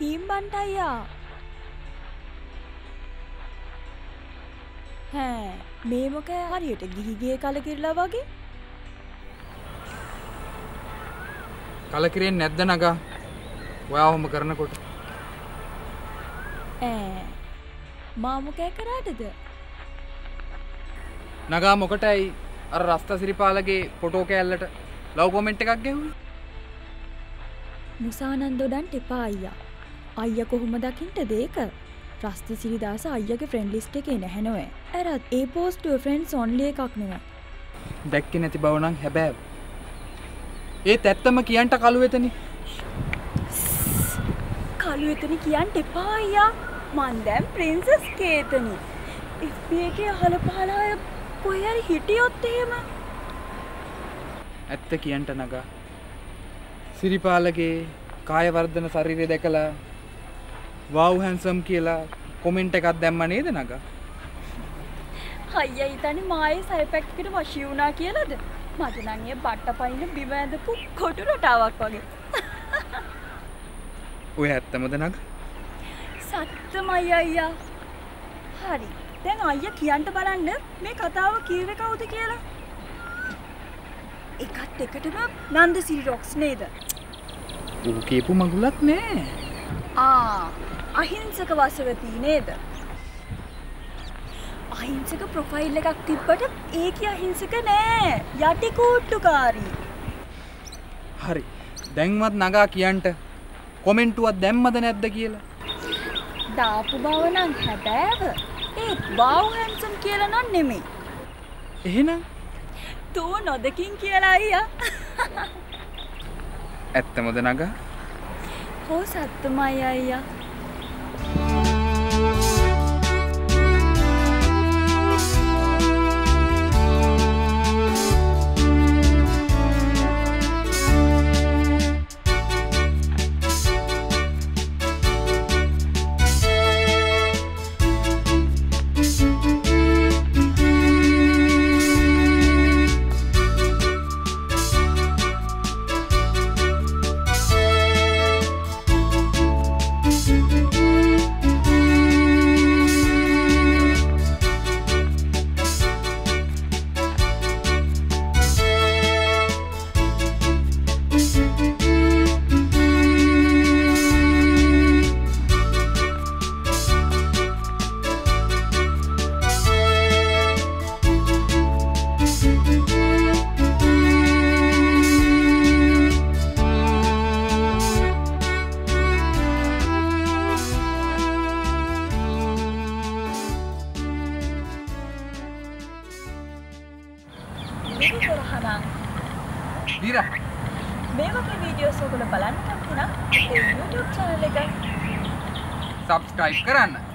හීම්බන්ට අයියා. හැ මේ මොකෑ හරියට ගිහිගේ කලකිරලා වගේ. කලකිරෙන්නේ නැද්ද නගා? ඔයා ඔහොම කරනකොට. මා මොකෑ කරාටද? නගා මොකටයි අර රස්තා සිරිපාලගේ ෆොටෝ කෑල්ලට ලව් කොමෙන්ට් එකක් ගෙව්වේ? මුසානන්ද ඔඩන්ට එපා අයියා. අයියා කොහොම දකින්නද ඒක? රස්ති සිරිදාස අයියාගේ ෆ්‍රෙන්ඩ් ලිස්ට් එකේ නැහැ නෝ. ඇරත් ඒ පෝස්ට් ෆ්‍රෙන්ඩ්ස් ඔන්ලි එකක් නෙවෙයි. දැක්කේ නැති බව නම් හැබෑව. ඒත් ඇත්තම කියන්ට කළුවෙතනි. කළුවෙතනි කියන්ට එපා අයියා. මන් දැන් ප්‍රින්සස් කේතනි. FB එකේ අහල පහල අය කොහේ හරි හිටියොත් එහෙම. ඇත්ත කියන්ට නගා. සිරිපාලගේ කාය වර්ධන ශරීරය දැකලා wow handsome කියලා කොමෙන්ට් එකක් දැම්ම නේද නගා? අයියා හිතන්නේ මායේ සයිපැක් එකට වශී වුණා කියලාද? මට නම් ඒ බට්ටපයින් බිම ඇඳපු කොටු රටාවක් වගේ. ඔය ඇත්තමද නගා? සත්තමයි අයියා. හරි. දැන් අයියා කියන්න බලන්න මේ කතාව කීවේ කවුද කියලා. එකත් එකටම නන්දසිරි රොක්ස් නේද? ඌ කියපු මගුලක් නෑ. අහිංසක වසවතී නේද? අහිංසක ප්‍රොෆයිල් එකක් තිබ්බට ඒකේ අහිංසක නෑ. යටි කූට්ටුකාරී. හරි. දැන්වත් නගා කියන්ට කොමෙන්ටුවක් දැම්මද නැද්ද කියලා? දාපු බව නම් හැබෑව. ඒත් wow handsome කියලා නම් නෙමෙයි. එහෙනම් තෝ නොදකින් කියලා අයියා. ඇත්තමද නගා? හෝ සත්තමයි අයියා. Viraha. මේ වගේ වීඩියෝස් ඔයගොල්ලෝ බලන්න කැමති නම් අපේ YouTube channel එක subscribe කරන්න.